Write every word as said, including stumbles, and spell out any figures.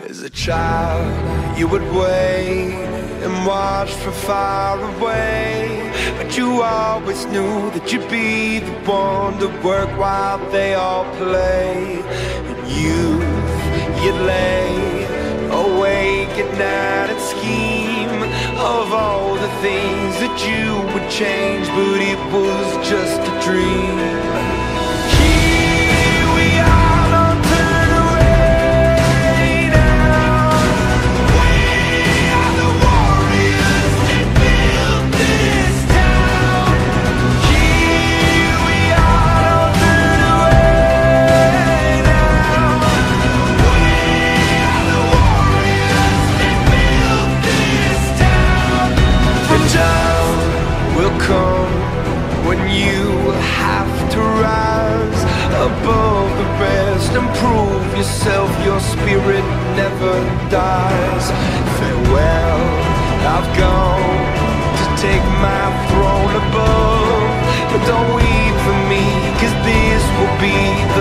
As a child, you would wait and watch from far away, but you always knew that you'd be the one to work while they all play. In youth, you'd lay awake at night and scheme of all the things that you would change, but it was just a dream. When you have to rise above the rest and prove yourself, your spirit never dies. Farewell, I've gone to take my throne above, but don't weep for me, 'cause this will be the